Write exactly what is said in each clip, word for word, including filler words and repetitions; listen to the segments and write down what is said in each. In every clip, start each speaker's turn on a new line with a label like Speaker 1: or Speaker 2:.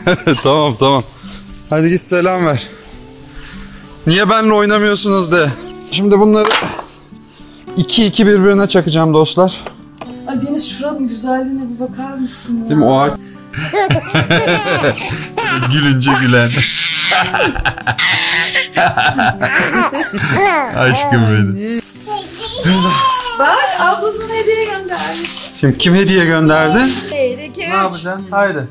Speaker 1: Tamam tamam. Hadi git selam ver. Niye benimle oynamıyorsunuz de. Şimdi bunları iki iki birbirine çakacağım dostlar.
Speaker 2: Ay Deniz, şuranın güzelliğine bir bakar mısın ya?
Speaker 1: Değil mi o ağaç? Gülünce gülen. Aşkım benim.
Speaker 2: Bak, ablasına hediye göndermiş.
Speaker 1: Şimdi kim hediye gönderdi?
Speaker 2: Bir, iki, üç.
Speaker 1: Ne yapacaksın? Haydi.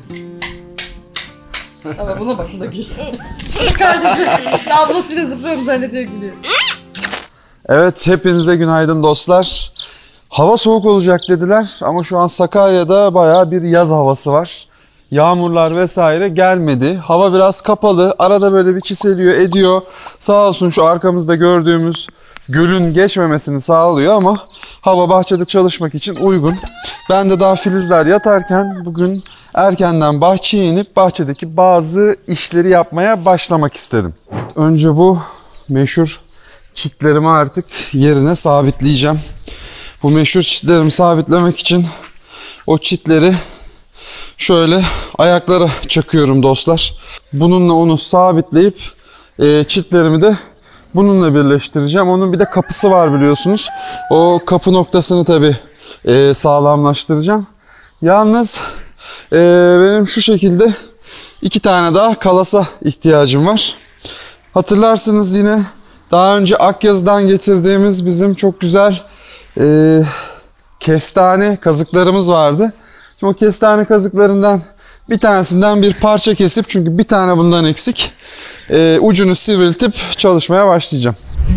Speaker 2: Ama buna bak, buna gül. Kardeşim, ablasıyla zıplıyorum zannediyor, gülüyor.
Speaker 1: Evet, hepinize günaydın dostlar. Hava soğuk olacak dediler ama şu an Sakarya'da bayağı bir yaz havası var. Yağmurlar vesaire gelmedi. Hava biraz kapalı. Arada böyle bir çiseliyor, ediyor. Sağ olsun şu arkamızda gördüğümüz gölün geçmemesini sağlıyor ama hava bahçede çalışmak için uygun. Ben de daha filizler yatarken bugün erkenden bahçeye inip bahçedeki bazı işleri yapmaya başlamak istedim. Önce bu meşhur çitlerimi artık yerine sabitleyeceğim. Bu meşhur çitlerimi sabitlemek için o çitleri şöyle ayaklara çakıyorum dostlar. Bununla onu sabitleyip e, çitlerimi de bununla birleştireceğim. Onun bir de kapısı var biliyorsunuz. O kapı noktasını tabii e, sağlamlaştıracağım. Yalnız e, benim şu şekilde iki tane daha kalasa ihtiyacım var. Hatırlarsınız yine daha önce Akyazı'dan getirdiğimiz bizim çok güzel e, kestane kazıklarımız vardı. Şimdi o kestane kazıklarından bir tanesinden bir parça kesip, çünkü bir tane bundan eksik, e, ucunu sivriltip çalışmaya başlayacağım.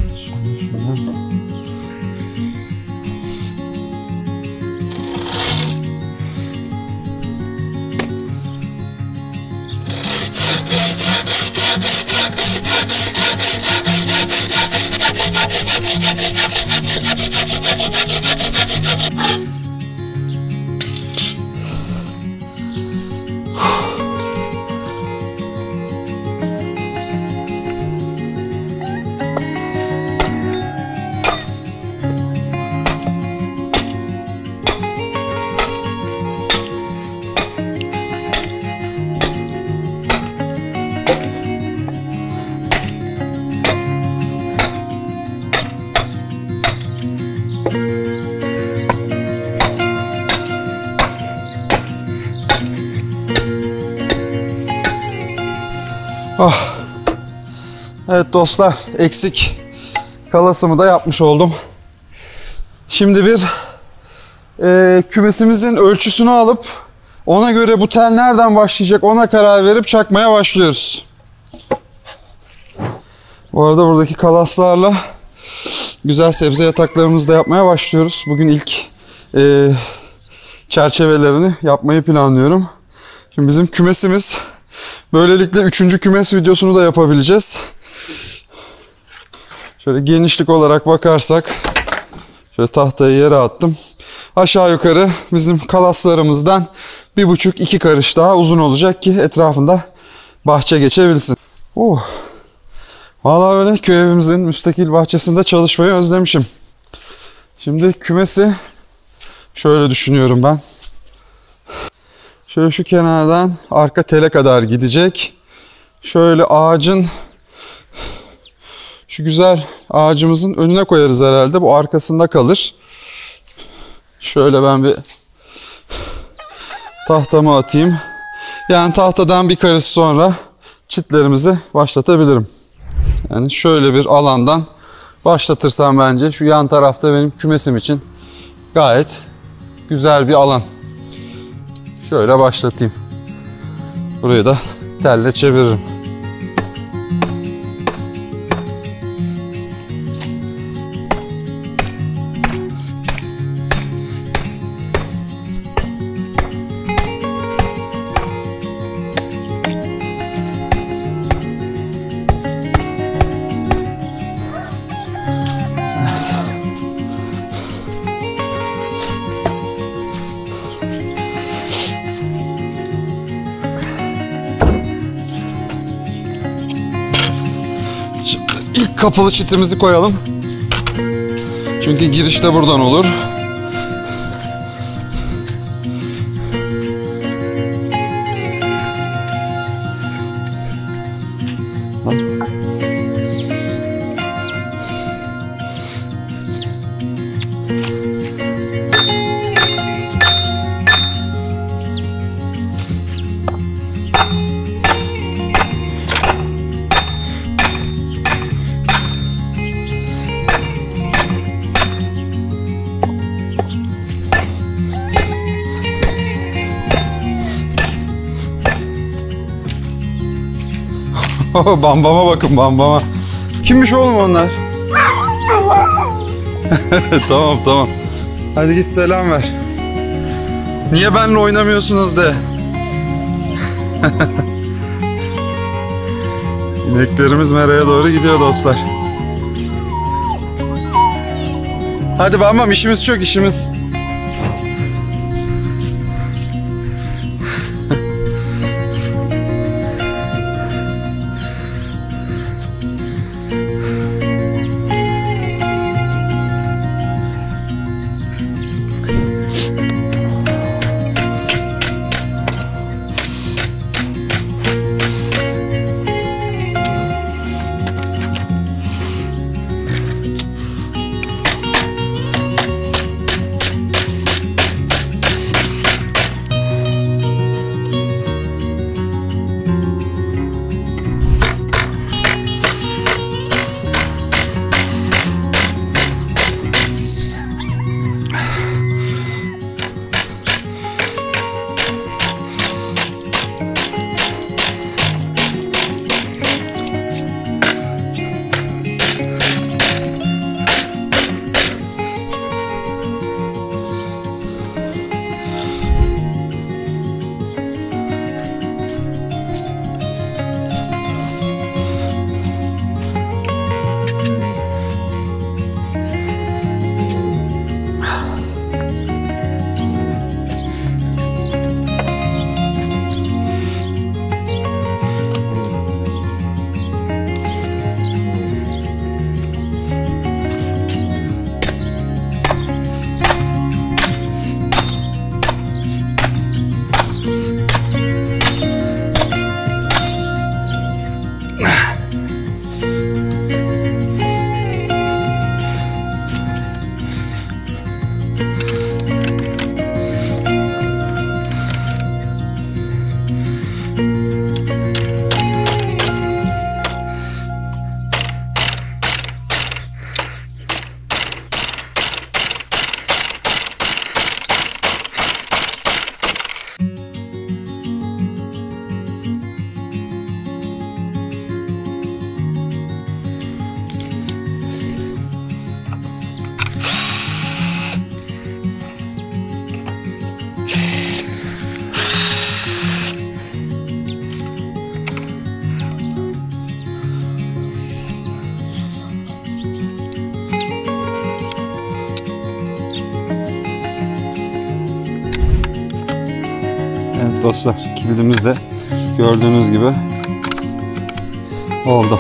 Speaker 1: Oh. Evet dostlar, eksik kalasımı da yapmış oldum. Şimdi bir e, kümesimizin ölçüsünü alıp ona göre bu tel nereden başlayacak ona karar verip çakmaya başlıyoruz. Bu arada buradaki kalaslarla güzel sebze yataklarımızı da yapmaya başlıyoruz. Bugün ilk e, çerçevelerini yapmayı planlıyorum. Şimdi bizim kümesimiz, böylelikle üçüncü kümes videosunu da yapabileceğiz. Şöyle genişlik olarak bakarsak, şöyle tahtayı yere attım. Aşağı yukarı bizim kalaslarımızdan bir buçuk iki karış daha uzun olacak ki etrafında bahçe geçebilsin. Oh. Vallahi öyle köy evimizin müstakil bahçesinde çalışmayı özlemişim. Şimdi kümesi şöyle düşünüyorum ben. Şöyle şu kenardan arka tele kadar gidecek. Şöyle ağacın, şu güzel ağacımızın önüne koyarız herhalde. Bu arkasında kalır. Şöyle ben bir tahtamı atayım. Yani tahtadan bir karış sonra çitlerimizi başlatabilirim. Yani şöyle bir alandan başlatırsam bence şu yan tarafta benim kümesim için gayet güzel bir alan. Şöyle başlatayım. Burayı da telle çeviririm. Kapalı çitimizi koyalım. Çünkü giriş de buradan olur. Bambama bakın, Bambama. Kimmiş oğlum onlar? Tamam tamam. Hadi git selam ver. Niye benimle oynamıyorsunuz de. İneklerimiz meraya doğru gidiyor dostlar. Hadi Bambam, işimiz çok, işimiz. Evet dostlar, kilidimiz de gördüğünüz gibi oldu.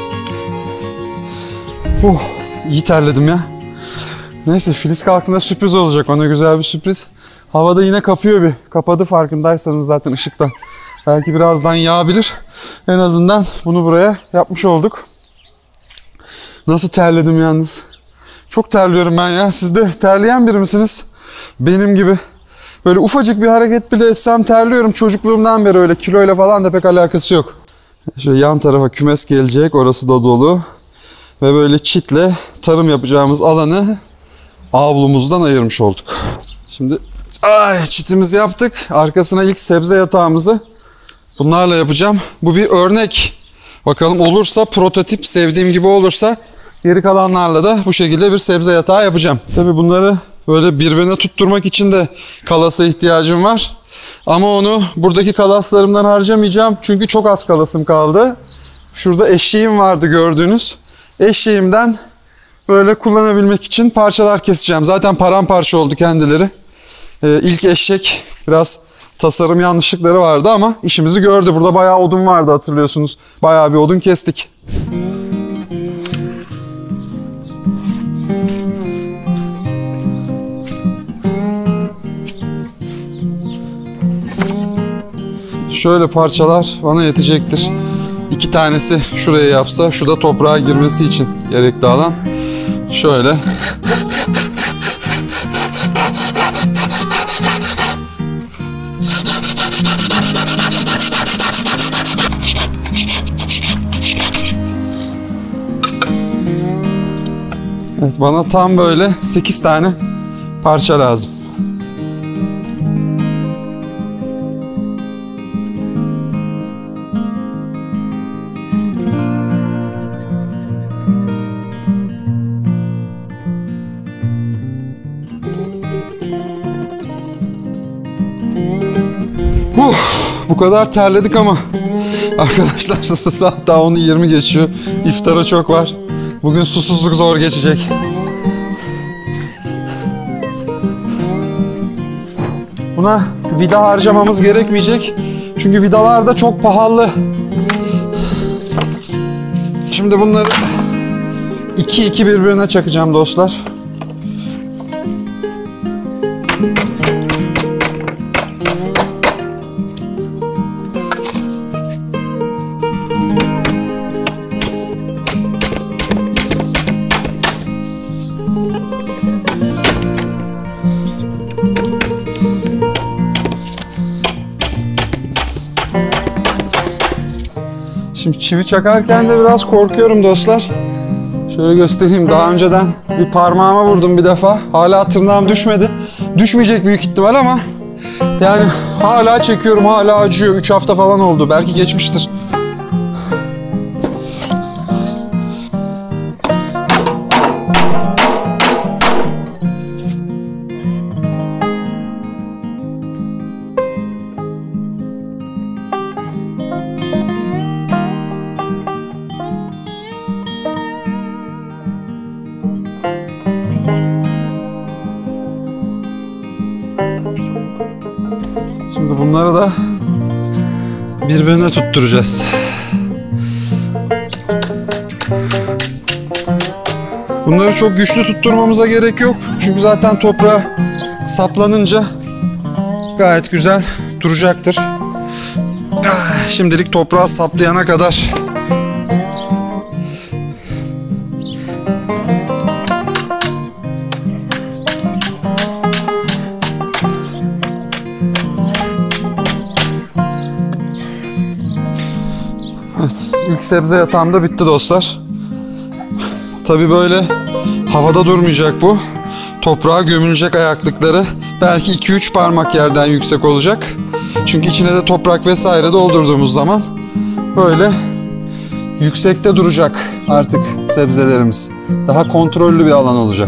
Speaker 1: Oh, iyi terledim ya. Neyse, Filiz kalktığında sürpriz olacak, ona güzel bir sürpriz. Havada yine kapıyor bir. Kapadı farkındaysanız zaten ışıktan. Belki birazdan yağabilir. En azından bunu buraya yapmış olduk. Nasıl terledim yalnız. Çok terliyorum ben ya. Siz de terleyen biri misiniz? Benim gibi. Böyle ufacık bir hareket bile etsem terliyorum. Çocukluğumdan beri öyle, kiloyla falan da pek alakası yok. Şöyle yan tarafa kümes gelecek. Orası da dolu. Ve böyle çitle tarım yapacağımız alanı avlumuzdan ayırmış olduk. Şimdi ay, çitimizi yaptık. Arkasına ilk sebze yatağımızı bunlarla yapacağım. Bu bir örnek. Bakalım olursa, prototip sevdiğim gibi olursa geri kalanlarla da bu şekilde bir sebze yatağı yapacağım. Tabii bunları böyle birbirine tutturmak için de kalasa ihtiyacım var. Ama onu buradaki kalaslarımdan harcamayacağım. Çünkü çok az kalasım kaldı. Şurada eşeğim vardı gördüğünüz. Eşeğimden böyle kullanabilmek için parçalar keseceğim. Zaten paramparça oldu kendileri. Ee, ilk eşek biraz tasarım yanlışlıkları vardı ama işimizi gördü. Burada bayağı odun vardı, hatırlıyorsunuz. Bayağı bir odun kestik. Şöyle parçalar bana yetecektir. İki tanesi şuraya yapsa, şu da toprağa girmesi için gerekli alan. Şöyle. Evet, bana tam böyle sekiz tane parça lazım. bu kadar terledik ama arkadaşlar saat daha onu yirmi geçiyor. İftara çok var. Bugün susuzluk zor geçecek. Buna vida harcamamız gerekmeyecek. Çünkü vidalar da çok pahalı. Şimdi bunları iki iki birbirine çakacağım dostlar. Şimdi çivi çakarken de biraz korkuyorum dostlar. Şöyle göstereyim. Daha önceden bir parmağıma vurdum bir defa. Hala tırnağım düşmedi. Düşmeyecek büyük ihtimal ama yani hala çekiyorum, hala acıyor. üç hafta falan oldu. Belki geçmiştir. Şimdi bunları da birbirine tutturacağız. Bunları çok güçlü tutturmamıza gerek yok. Çünkü zaten toprağa saplanınca gayet güzel duracaktır. Şimdilik toprağa saplayana kadar evet, ilk sebze yatağım da bitti dostlar. Tabii böyle havada durmayacak bu. Toprağa gömülecek ayaklıkları belki iki üç parmak yerden yüksek olacak. Çünkü içine de toprak vesaire doldurduğumuz zaman böyle yüksekte duracak artık sebzelerimiz. Daha kontrollü bir alan olacak.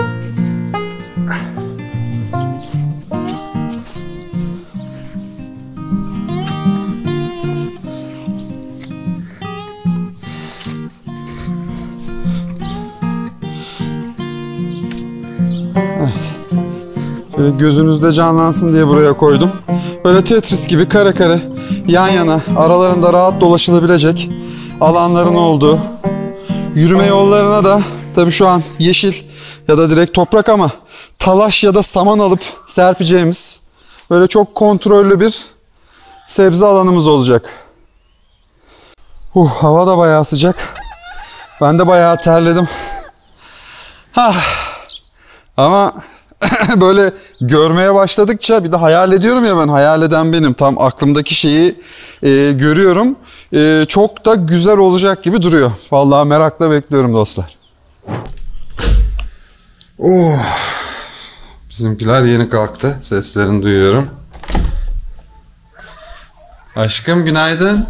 Speaker 1: Evet. Şöyle gözünüzde canlansın diye buraya koydum. Böyle Tetris gibi kare kare yan yana aralarında rahat dolaşılabilecek alanların olduğu, yürüme yollarına da tabii şu an yeşil ya da direkt toprak ama talaş ya da saman alıp serpeceğimiz böyle çok kontrollü bir sebze alanımız olacak. Uh, hava da bayağı sıcak. Ben de bayağı terledim. Ah. Ama böyle görmeye başladıkça bir de hayal ediyorum ya, ben hayal eden benim. Tam aklımdaki şeyi e, görüyorum. E, çok da güzel olacak gibi duruyor. Vallahi merakla bekliyorum dostlar. Oh. Bizimkiler yeni kalktı. Seslerini duyuyorum. Aşkım günaydın.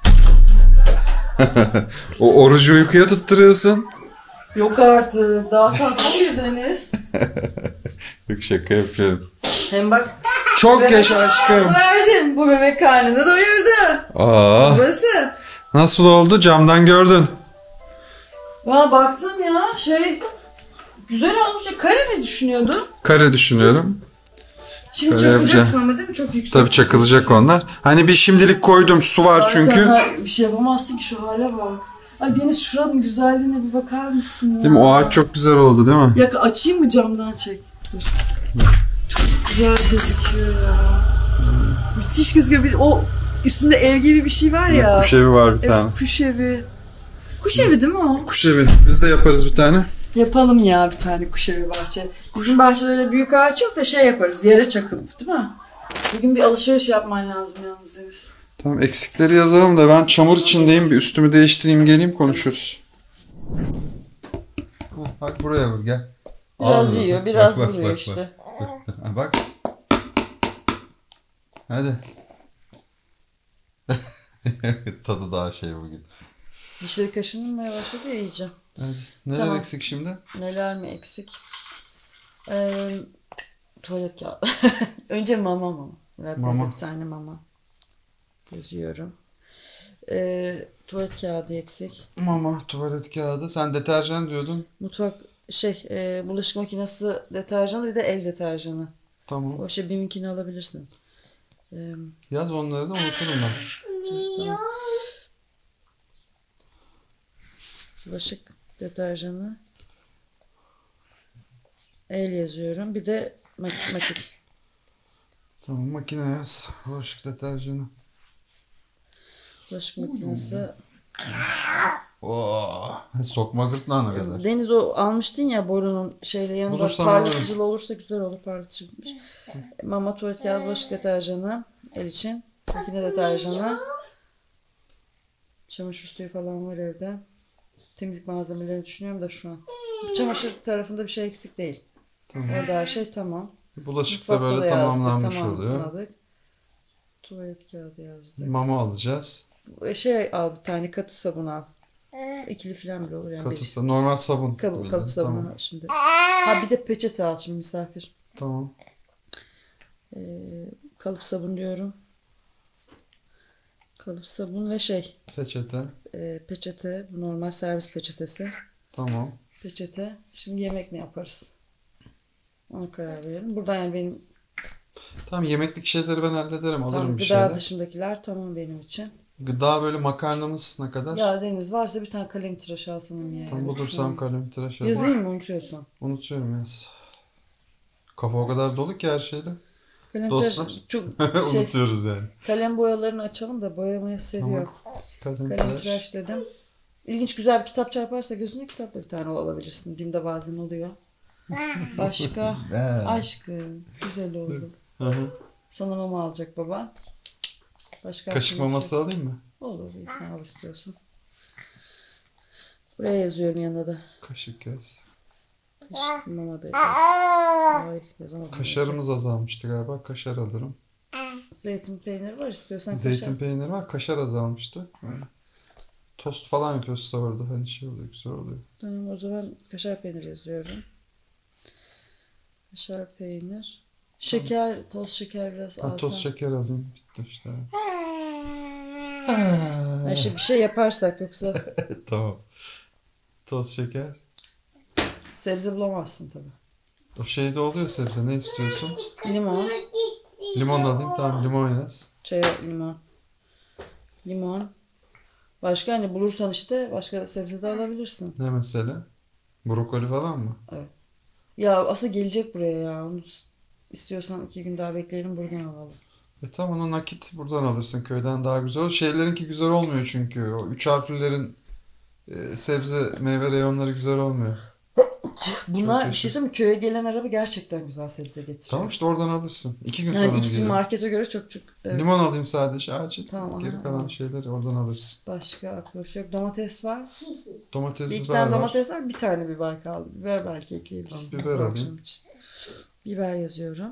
Speaker 1: O orucu uykuya tutturuyorsun.
Speaker 2: Yok artık. Daha saat on bir Deniz.
Speaker 1: Yok, şaka yapıyorum.
Speaker 2: Hem bak.
Speaker 1: Çok geç aşkım.
Speaker 2: Verdim. Bu bebek karnını doyurdu.
Speaker 1: Aa.
Speaker 2: Burası.
Speaker 1: Nasıl oldu? Camdan gördün.
Speaker 2: Valla baktım ya şey. Güzel olmuş. Kare mi düşünüyordun?
Speaker 1: Kare düşünüyorum.
Speaker 2: Şimdi
Speaker 1: Öyle
Speaker 2: çakılacaksın
Speaker 1: yapacağım.
Speaker 2: ama değil mi? Çok yüksek.
Speaker 1: Tabii çakılacak onlar. Hani bir şimdilik koydum, su var
Speaker 2: Zaten
Speaker 1: çünkü.
Speaker 2: ha, bir şey yapamazsın ki, şu hale bak. Ay Deniz, şuranın güzelliğine bir bakar mısın ya?
Speaker 1: Değil mi? O ağaç çok güzel oldu değil mi?
Speaker 2: Ya açayım mı, camdan çek? Dur. Çok güzel gözüküyor ya. Müthiş gözüküyor. Bir, o üstünde ev gibi bir şey var ya.
Speaker 1: Kuş evi var bir
Speaker 2: Evet,
Speaker 1: tane.
Speaker 2: kuş evi. Kuş evi değil mi o?
Speaker 1: Kuş evi. Biz de yaparız bir tane.
Speaker 2: Yapalım ya bir tane kuş evi bahçe. Bizim bahçede öyle büyük ağaç yok da şey yaparız. Yere çakılıp, değil mi? Bugün bir alışveriş yapman lazım yalnız Deniz.
Speaker 1: Tamam, eksikleri yazalım da ben çamur içindeyim. Bir üstümü değiştireyim, geleyim, konuşuruz. Bak buraya vur, gel.
Speaker 2: Biraz
Speaker 1: Al
Speaker 2: yiyor,
Speaker 1: bak,
Speaker 2: biraz
Speaker 1: bak,
Speaker 2: vuruyor
Speaker 1: bak,
Speaker 2: işte.
Speaker 1: Bak, bak. Bak. Hadi. Tadı daha şey bugün.
Speaker 2: Dişleri kaşınmaya başladı ya iyice.
Speaker 1: Hadi. Neler
Speaker 2: Tamam.
Speaker 1: eksik şimdi?
Speaker 2: Neler mi eksik? Ee, tuvalet kağıdı. Önce mama mama. Murat
Speaker 1: Mama.
Speaker 2: mama. Bir tane mama. yazıyorum. Ee, tuvalet kağıdı eksik.
Speaker 1: Mama, tuvalet kağıdı. Sen deterjan diyordun.
Speaker 2: Mutfak şey e, bulaşık makinesi deterjanı bir de el deterjanı.
Speaker 1: Tamam.
Speaker 2: O şey BİM'inkini alabilirsin. Ee,
Speaker 1: Yaz onları da unuturum ben.
Speaker 2: tamam. Bulaşık deterjanı. El yazıyorum. Bir de mak- makik.
Speaker 1: Tamam, makine yaz. Bulaşık deterjanı.
Speaker 2: Bulaşık makinesi.
Speaker 1: Oo, sokma gırtlağına kadar.
Speaker 2: Deniz o almıştın ya borunun şeyle yanında
Speaker 1: Bulursam
Speaker 2: parlatıcılı olursa güzel olur parlatıcıymış. Mama, tuvalet kağıdı, bulaşık deterjanı, el için, makine deterjanı, çamaşır suyu falan var evde. Temizlik malzemelerini düşünüyorum da şu an. Çamaşır tarafında bir şey eksik değil.
Speaker 1: Tamam.
Speaker 2: Orada her şey tamam.
Speaker 1: Bulaşık da
Speaker 2: Mutfakta
Speaker 1: böyle
Speaker 2: da yazdık,
Speaker 1: tamamlanmış oluyor.
Speaker 2: tamamladık. Tuvalet kağıdı yazdık.
Speaker 1: Mama alacağız.
Speaker 2: Şey al bir tane katı sabun al. İkili falan bile olur yani.
Speaker 1: Katısı, normal sabun.
Speaker 2: Kalıp,
Speaker 1: Böyle,
Speaker 2: kalıp sabunu
Speaker 1: tamam.
Speaker 2: al şimdi. Ha bir de peçete al şimdi misafir.
Speaker 1: Tamam.
Speaker 2: Ee, kalıp sabun diyorum. Kalıp sabun ve şey
Speaker 1: Peçete.
Speaker 2: e, peçete, bu normal servis peçetesi.
Speaker 1: Tamam.
Speaker 2: Peçete. Şimdi yemek ne yaparız? Ona karar verelim. Burada yani benim
Speaker 1: Tamam, yemeklik şeyleri ben hallederim. Alırım
Speaker 2: tam
Speaker 1: bir
Speaker 2: gıda
Speaker 1: şeyler.
Speaker 2: dışındakiler tamam benim için.
Speaker 1: Gıda böyle makarnamız ne kadar?
Speaker 2: Ya Deniz varsa bir tane kalem tıraş alsana ya.
Speaker 1: Tam bulursam kalem tıraş ederim.
Speaker 2: Yazayım mı unutuyorsun?
Speaker 1: Unutuyorum yaz. Kafa o kadar dolu ki her şeyle.
Speaker 2: Kalem
Speaker 1: Dostlar.
Speaker 2: tıraş çok şey,
Speaker 1: Unutuyoruz yani.
Speaker 2: kalem boyalarını açalım da boyamayı seviyor.
Speaker 1: Kalem,
Speaker 2: Kalem
Speaker 1: tıraş.
Speaker 2: tıraş dedim. İlginç güzel bir kitap çarparsa gözüne kitap da bir tane alabilirsin. Bim'de bazen oluyor. Başka? Aşkım. Güzel oldu.
Speaker 1: Hı hı.
Speaker 2: Sana mama alacak baban. Başka
Speaker 1: Kaşık
Speaker 2: aklına bir
Speaker 1: maması
Speaker 2: şey-
Speaker 1: alayım mı?
Speaker 2: Olur. Bir tane al istiyorsun. Buraya yazıyorum yanına da.
Speaker 1: Kaşık yaz.
Speaker 2: Kaşık mama da yapalım. Ay yazamadım.
Speaker 1: Kaşarımız azalmıştı galiba. Kaşar alırım.
Speaker 2: Zeytin peyniri var istiyorsan
Speaker 1: Zeytin
Speaker 2: kaşar.
Speaker 1: peyniri var. Kaşar azalmıştı. Öyle. Tost falan yapıyoruz orada. Hani şey oluyor, güzel oluyor.
Speaker 2: Tamam o zaman kaşar peynir yazıyorum. Kaşar peynir. Şeker, toz şeker biraz
Speaker 1: Ben
Speaker 2: alsam.
Speaker 1: toz şeker alayım. Bitti işte.
Speaker 2: Her şey bir şey yaparsak yoksa
Speaker 1: Tamam. Toz şeker.
Speaker 2: sebze bulamazsın tabii.
Speaker 1: O şeyde oluyor sebze. Ne istiyorsun?
Speaker 2: Limon,
Speaker 1: Limon alayım. Tamam, limon yaz.
Speaker 2: çay limon. Limon. Başka hani bulursan işte başka sebze de alabilirsin.
Speaker 1: Ne mesela? Brokoli falan mı?
Speaker 2: Ya aslında gelecek buraya ya. Onu istiyorsan iki gün daha bekleyelim buradan alalım.
Speaker 1: E tamam, onu nakit buradan alırsın. Köyden daha güzel olur. Şeylerinki güzel olmuyor çünkü. O üç harflilerin e, sebze meyve reyonları güzel olmuyor.
Speaker 2: Bunlar
Speaker 1: Çok
Speaker 2: bir şey söyleyeyim mi? Köye gelen araba gerçekten güzel sebze getiriyor.
Speaker 1: Tamam işte oradan alırsın. İki gün sonra
Speaker 2: Yani
Speaker 1: mı
Speaker 2: iç bir
Speaker 1: geliyor?
Speaker 2: markete göre çok çok. Evet.
Speaker 1: Limon alayım sadece acil.
Speaker 2: Tamam,
Speaker 1: Geri
Speaker 2: aha,
Speaker 1: kalan
Speaker 2: aha.
Speaker 1: şeyleri oradan alırsın.
Speaker 2: Başka aklıma bir şey yok. Domates var.
Speaker 1: Domates,
Speaker 2: Bir iki
Speaker 1: biber
Speaker 2: tane
Speaker 1: var.
Speaker 2: domates var. Bir tane biber kaldı. Biber belki ekleyebilirsin.
Speaker 1: Tamam, biber
Speaker 2: bu
Speaker 1: alayım.
Speaker 2: akşam için. Biber yazıyorum.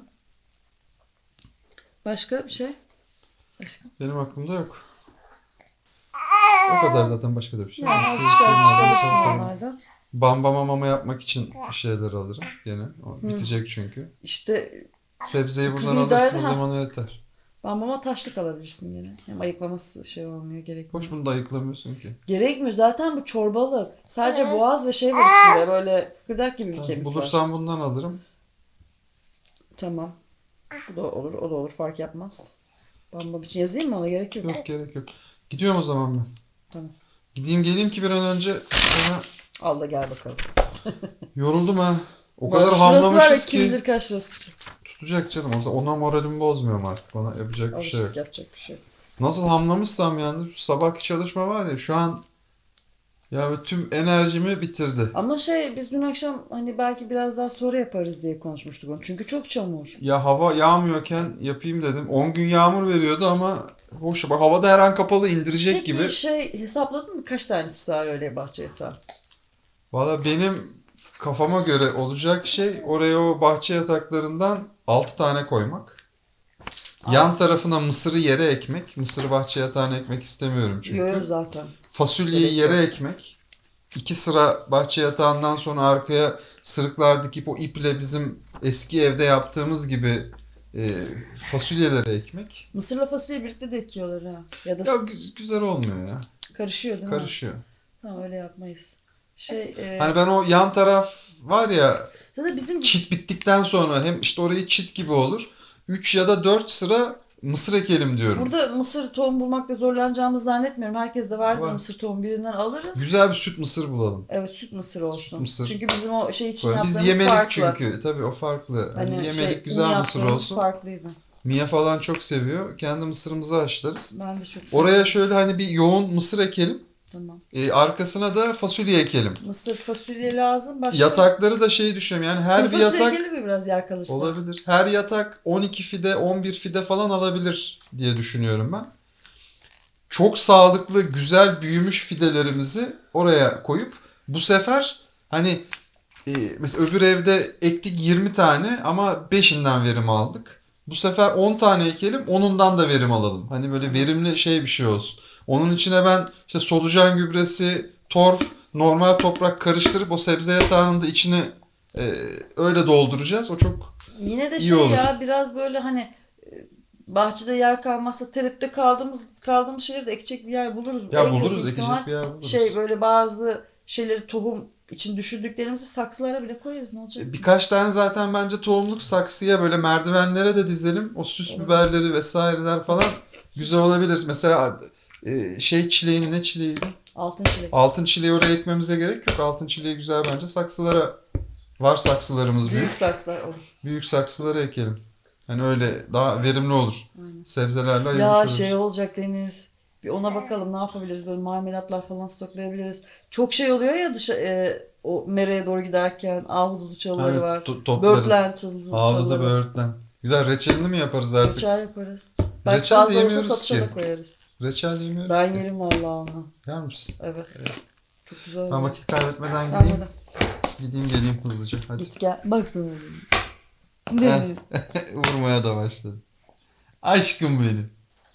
Speaker 2: Başka bir şey? Başka?
Speaker 1: Benim aklımda yok. O kadar zaten, başka da bir şey yok.
Speaker 2: Yani
Speaker 1: Siz
Speaker 2: çıkar çıkarırsın
Speaker 1: tamam.
Speaker 2: onlardan.
Speaker 1: Bambama mama yapmak için bir şeyler alırım gene. O bitecek çünkü.
Speaker 2: İşte
Speaker 1: Sebzeyi
Speaker 2: İki
Speaker 1: buradan
Speaker 2: gün idare
Speaker 1: alırsın, o
Speaker 2: eder, ha.
Speaker 1: zaman yeter.
Speaker 2: bambama taşlık alabilirsin gene. Hem ayıklaması şey olmuyor. Gerekmiyor.
Speaker 1: Hoş, bunu da ayıklamıyorsun ki.
Speaker 2: Gerekmiyor. Zaten bu çorbalık. Sadece boğaz ve şey var içinde. Böyle kırdak gibi bir
Speaker 1: Tamam,
Speaker 2: kemik var.
Speaker 1: bulursam bundan alırım.
Speaker 2: Tamam. Bu da olur. O da olur. Fark yapmaz. Bambam için yazayım mı? Ona gerek yok.
Speaker 1: Yok, gerek yok. Gidiyorum o zaman ben.
Speaker 2: Tamam.
Speaker 1: Gideyim geleyim ki bir an önce sonra
Speaker 2: Al da gel bakalım.
Speaker 1: yoruldum ha. O
Speaker 2: Bak,
Speaker 1: kadar
Speaker 2: şurası var ya,
Speaker 1: hamlamışız
Speaker 2: kim
Speaker 1: ki.
Speaker 2: bilir kaç lirası.
Speaker 1: Tutacak canım. O zaman ona moralimi bozmuyorum artık. Ona yapacak bir şey yok.
Speaker 2: Alıştık, yapacak bir şey yok.
Speaker 1: Nasıl hamlamışsam yani, şu sabahki çalışma var ya, şu an ya tüm enerjimi bitirdi.
Speaker 2: Ama şey biz dün akşam hani belki biraz daha sonra yaparız diye konuşmuştuk onu. Çünkü çok çamur.
Speaker 1: Ya hava yağmıyorken yapayım dedim. on gün yağmur veriyordu ama hoş, bak havada her an kapalı, indirecek
Speaker 2: Peki
Speaker 1: gibi.
Speaker 2: şey hesapladın mı kaç tanesi sığar öyle bahçeye yatağı?
Speaker 1: Valla benim kafama göre olacak şey, oraya o bahçe yataklarından altı tane koymak. Yan tarafına mısırı yere ekmek. Mısırı bahçe yatağına ekmek istemiyorum çünkü.
Speaker 2: Yiyorum zaten.
Speaker 1: Fasulyeyi
Speaker 2: Gerek
Speaker 1: yere ekmek. İki sıra bahçe yatağından sonra arkaya sırıklar dikip o iple bizim eski evde yaptığımız gibi e, fasulyeleri ekmek.
Speaker 2: Mısırla fasulye birlikte de ekiyorlar ha. Ya da
Speaker 1: Ya gü- güzel olmuyor ya.
Speaker 2: karışıyor değil mi?
Speaker 1: Karışıyor.
Speaker 2: Tamam öyle yapmayız. Şey, e,
Speaker 1: Hani ben o yan taraf var ya,
Speaker 2: zaten bizim
Speaker 1: çit bittikten sonra hem işte orayı çit gibi olur. üç ya da dört sıra mısır ekelim diyorum.
Speaker 2: burada mısır tohum bulmakta zorlanacağımızı zannetmiyorum. Herkes de vardır
Speaker 1: Var.
Speaker 2: mısır tohum, birinden alırız.
Speaker 1: Güzel bir süt mısır bulalım.
Speaker 2: Evet, süt mısır olsun.
Speaker 1: Süt mısır.
Speaker 2: Çünkü bizim o şey için
Speaker 1: Böyle biz
Speaker 2: yaptığımız
Speaker 1: yemelik
Speaker 2: farklı.
Speaker 1: çünkü. Tabii o farklı. Hani,
Speaker 2: Hani
Speaker 1: yemelik
Speaker 2: şey,
Speaker 1: güzel
Speaker 2: bunu
Speaker 1: mısır
Speaker 2: yaptığımız
Speaker 1: olsun.
Speaker 2: farklıydı.
Speaker 1: Mia falan çok seviyor. Kendi mısırımızı haşlarız.
Speaker 2: Ben de çok seviyorum.
Speaker 1: Oraya şöyle hani bir yoğun mısır ekelim.
Speaker 2: Tamam.
Speaker 1: Ee, arkasına da fasulye ekelim.
Speaker 2: Mısır fasulye lazım. Başka
Speaker 1: Yatakları da şey düşünüyorum. Yani her
Speaker 2: Kuru
Speaker 1: bir
Speaker 2: fasulye
Speaker 1: yatak
Speaker 2: gelir mi biraz yer kalırsa?
Speaker 1: olabilir. Her yatak on iki fide, on bir fide falan alabilir diye düşünüyorum ben. Çok sağlıklı, güzel büyümüş fidelerimizi oraya koyup bu sefer hani e, mesela öbür evde ektik yirmi tane ama beşinden verim aldık. Bu sefer on tane ekelim, onundan da verim alalım. Hani böyle verimli şey bir şey olsun. Onun içine ben işte solucan gübresi, torf, normal toprak karıştırıp o sebze yatağının da içine e, öyle dolduracağız. O çok
Speaker 2: Yine de
Speaker 1: iyi
Speaker 2: şey
Speaker 1: olur.
Speaker 2: ya biraz böyle hani e, bahçede yer kalmazsa tereddütte kaldığımız kaldığımız şehirde ekecek bir yer buluruz.
Speaker 1: ya
Speaker 2: En
Speaker 1: buluruz,
Speaker 2: kötü ihtimal
Speaker 1: ekecek bir yer buluruz.
Speaker 2: Şey böyle bazı şeyleri tohum için düşündüklerimizi saksılara bile koyarız, ne olacak?
Speaker 1: Birkaç tane zaten bence tohumluk saksıya böyle merdivenlere de dizelim. O süs biberleri vesaireler falan güzel olabilir. Mesela e, şey çileğini ne çileğiydi?
Speaker 2: Altın çilek.
Speaker 1: Altın çileği oraya ekmemize gerek yok. Altın çileği güzel bence. Saksılara var, saksılarımız büyük.
Speaker 2: Büyük saksılar olur.
Speaker 1: Büyük saksılara ekelim. Hani öyle daha verimli olur.
Speaker 2: Aynen.
Speaker 1: Sebzelerle ayırmış
Speaker 2: Ya
Speaker 1: oluruz.
Speaker 2: şey olacak Deniz. Bir ona bakalım ne yapabiliriz, böyle marmelatlar falan stoklayabiliriz. Çok şey oluyor ya dışa, e, o mereye doğru giderken ahududu çalıları
Speaker 1: Evet,
Speaker 2: var.
Speaker 1: to- toplarız.
Speaker 2: Börtlen çalıları.
Speaker 1: Ağlı da böğürtlen. Güzel, reçelini mi yaparız artık?
Speaker 2: Reçel yaparız. Belki
Speaker 1: Reçel
Speaker 2: fazla olsa
Speaker 1: yemiyoruz
Speaker 2: satışa
Speaker 1: ki.
Speaker 2: da koyarız.
Speaker 1: Reçel yemiyoruz
Speaker 2: Ben
Speaker 1: ki.
Speaker 2: yerim vallahi onu.
Speaker 1: Yer misin?
Speaker 2: Evet. Çok güzel
Speaker 1: Ben
Speaker 2: oluyor.
Speaker 1: vakit kaybetmeden
Speaker 2: Ben
Speaker 1: gideyim.
Speaker 2: burada.
Speaker 1: Gideyim geleyim hızlıca. Hadi.
Speaker 2: Git gel. Baksana. Deniz.
Speaker 1: Vurmaya da başladı. Aşkım benim.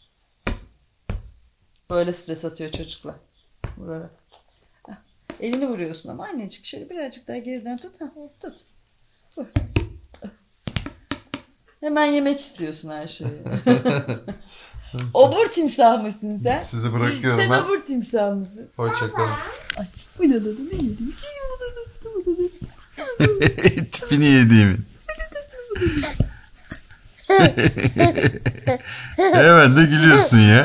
Speaker 2: Böyle stres atıyor çocuklar. Vurarak. Heh. Elini vuruyorsun ama annecik şöyle birazcık daha geriden tut. Ha, tut. Vur. Hemen yemek istiyorsun her şeyi. Obur timsah mısın sen?
Speaker 1: Sizi bırakıyorum
Speaker 2: Sen
Speaker 1: ben.
Speaker 2: obur timsah mısın?
Speaker 1: Hoşçakalın.
Speaker 2: Bu ne dedi? Ne yedi?
Speaker 1: Tipini yediğimin. Hemen de gülüyorsun ya.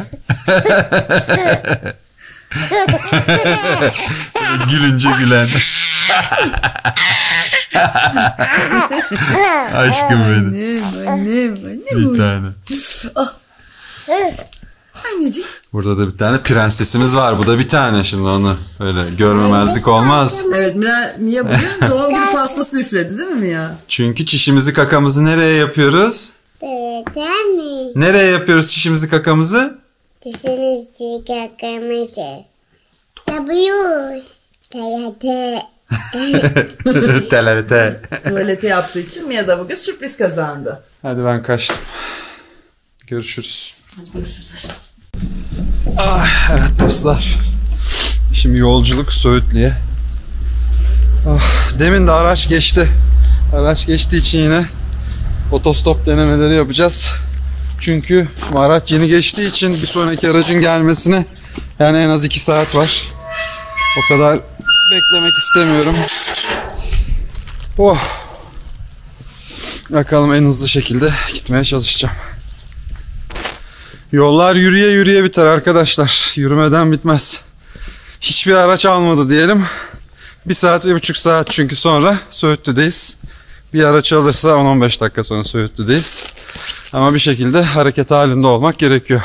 Speaker 1: Gülünce gülen. Aşkım benim.
Speaker 2: Annem, annem, annem.
Speaker 1: Bir tane.
Speaker 2: Anneciğim.
Speaker 1: Burada da bir tane prensesimiz var. Bu da bir tane, şimdi onu öyle görmemezlik olmaz.
Speaker 2: Evet, Mia, Mia bugün doğum günü pastası üfledi değil mi Mia?
Speaker 1: Çünkü çişimizi kakamızı nereye yapıyoruz?
Speaker 3: Değil mi?
Speaker 1: Nereye yapıyoruz çişimizi kakamızı?
Speaker 3: Dişimizi kakamızı yapıyoruz. Talate.
Speaker 1: Telete.
Speaker 2: Tuvalete yaptığı için Mia da bugün sürpriz kazandı.
Speaker 1: Hadi ben kaçtım. Görüşürüz.
Speaker 2: Hadi görüşürüz aşkım.
Speaker 1: Ah, evet dostlar. Şimdi yolculuk Söğütlü'ye. Ah, demin de araç geçti. Araç geçtiği için yine otostop denemeleri yapacağız. Çünkü araç yeni geçtiği için bir sonraki aracın gelmesine yani en az iki saat var. O kadar beklemek istemiyorum. Oh. Bakalım, en hızlı şekilde gitmeye çalışacağım. Yollar yürüye yürüye biter arkadaşlar. Yürümeden bitmez. Hiçbir araç almadı diyelim. Bir saat, bir buçuk saat çünkü sonra Söğütlü'deyiz. Bir araç alırsa on on beş dakika sonra Söğütlü'deyiz. Ama bir şekilde hareket halinde olmak gerekiyor.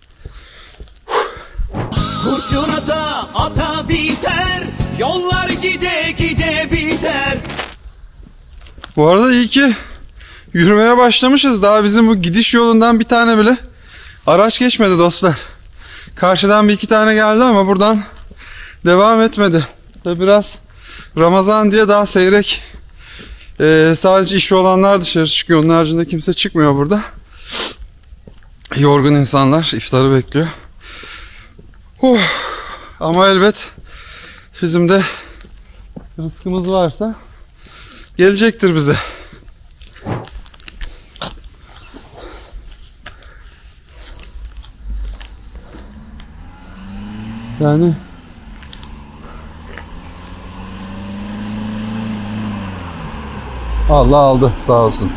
Speaker 4: Kurşun ata ata biter, yollar gide gide biter.
Speaker 1: Bu arada iyi ki yürümeye başlamışız. Daha bizim bu gidiş yolundan bir tane bile araç geçmedi dostlar. Karşıdan bir iki tane geldi ama buradan devam etmedi. Tabi biraz Ramazan diye daha seyrek. Ee, sadece işi olanlar dışarı çıkıyor. Onun haricinde kimse çıkmıyor burada. Yorgun insanlar iftarı bekliyor. Huh. Ama elbet bizim de rızkımız varsa gelecektir bize. Yani Allah aldı sağ olsun.